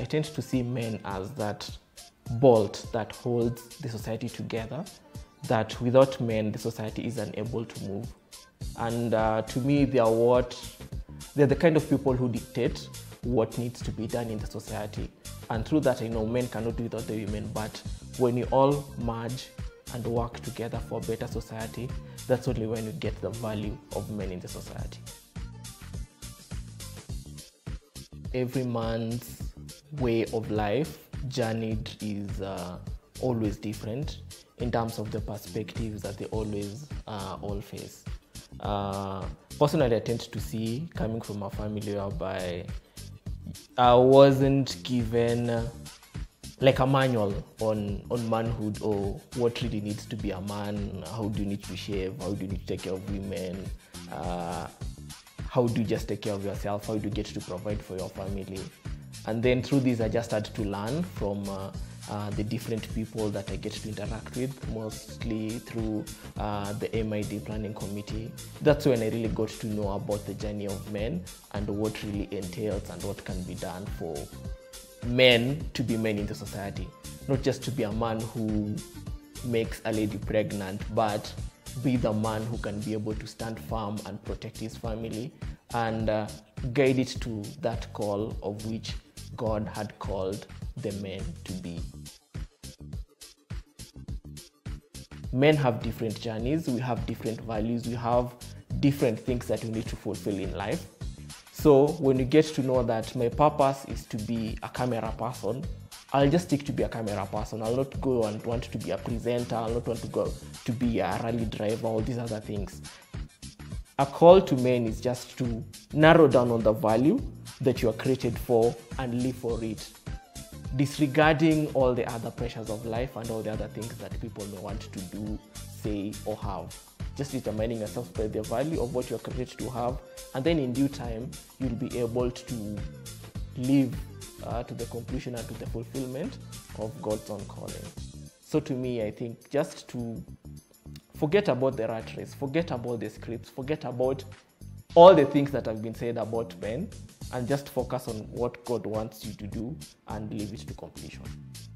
tend to see men as that bolt that holds the society together, that without men, the society is unable to move. And to me, they're the kind of people who dictate what needs to be done in the society. And through that, I know men cannot do without the women, but when you all merge and work together for a better society, that's only when you get the value of men in the society. Every man's way of life journeyed is always different in terms of the perspectives that they always all face. Personally, I tend to see, coming from a family whereby I wasn't given like a manual on manhood or what really needs to be a man, how do you need to shave, how do you need to take care of women, how do you just take care of yourself, how do you get to provide for your family. And then through this, I just started to learn from the different people that I get to interact with, mostly through the MID planning committee. That's when I really got to know about the journey of men and what really entails and what can be done for men to be men in the society. Not just to be a man who makes a lady pregnant, but be the man who can be able to stand firm and protect his family and guide it to that call of which God had called the men to be. Men have different journeys, we have different values, we have different things that we need to fulfill in life. So when you get to know that my purpose is to be a camera person, I'll just stick to be a camera person. I'll not go and want to be a presenter, I'll not want to go to be a rally driver, all these other things. A call to men is just to narrow down on the value that you are created for and live for it, disregarding all the other pressures of life and all the other things that people may want to do, say, or have. Just determining yourself by the value of what you're created to have, and then in due time, you'll be able to live to the completion and to the fulfillment of God's own calling. So to me, I think just to forget about the rat race, forget about the scripts, forget about all the things that have been said about men, and just focus on what God wants you to do and leave it to completion.